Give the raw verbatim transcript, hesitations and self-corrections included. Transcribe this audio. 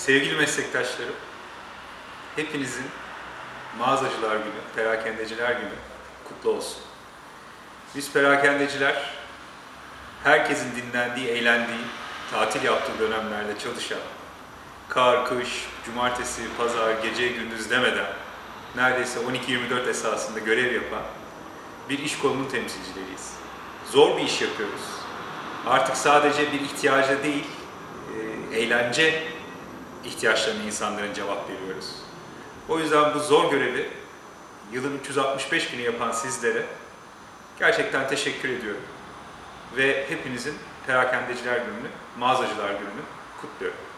Sevgili meslektaşlarım, hepinizin Mağazacılar Günü, Perakendeciler Günü kutlu olsun. Biz perakendeciler, herkesin dinlendiği, eğlendiği, tatil yaptığı dönemlerde çalışan, kar, kış, cumartesi, pazar, gece, gündüz demeden neredeyse on iki yirmi dört esasında görev yapan bir iş kolunun temsilcileriyiz. Zor bir iş yapıyoruz. Artık sadece bir ihtiyaca değil, eğlence ihtiyaçlarına insanların cevap veriyoruz. O yüzden bu zor görevi yılın üç yüz altmış beş günü yapan sizlere gerçekten teşekkür ediyorum. Ve hepinizin Perakendeciler Günü'nü, Mağazacılar Günü'nü kutluyorum.